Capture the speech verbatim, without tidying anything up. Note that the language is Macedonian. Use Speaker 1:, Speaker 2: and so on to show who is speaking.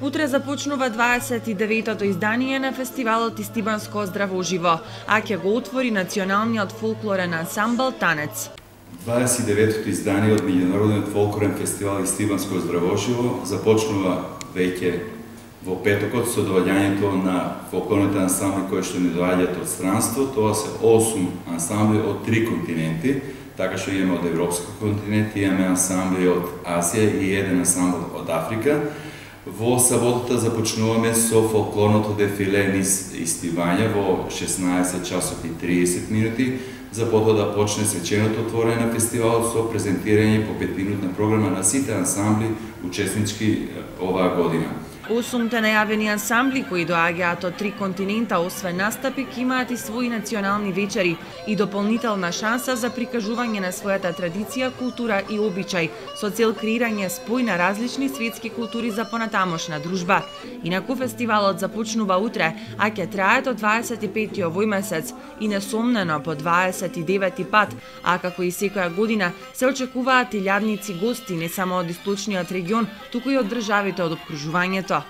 Speaker 1: Утре започнува дваесет и деветото издание на фестивалот Истибанско здраво уживо, а ќе го отвори националниот фолклорен ансамбл Танец.
Speaker 2: дваесет и деветото издание од Меѓународниот фолклорен фестивал Истибанско здраво уживо започнува веќе во петокот со доаѓањето на фолклорните ансамбли кои што ни доаѓаат од странство. Тоа се осум ансамбли од три континенти, така што имаме од Европскиот континент, имаме ансамбли од Азија и еден ансамбл од Африка. Во саботата започнуваме со фолклорното дефиле низ Истивања во шеснаесет часот и триесет минути, за потоа да почне свеченото отворање на фестивалот со презентирање по петминутна програма на сите ансамбли учеснички оваа година.
Speaker 1: Осумте најавени ансамбли кои доаѓаат од три континента, освен настапи, ќе имаат и своји национални вечери и дополнителна шанса за прикажување на својата традиција, култура и обичај, со цел креирање спој на различни светски култури за понатамошна дружба. Инаку фестивалот започнува утре, а ќе трае до дваесет и пети овој месец и несомнено по дваесет и девети пат, а како и секоја година се очекуваат илјадници гости не само од источниот регион, туку и од државите од опкружувањето.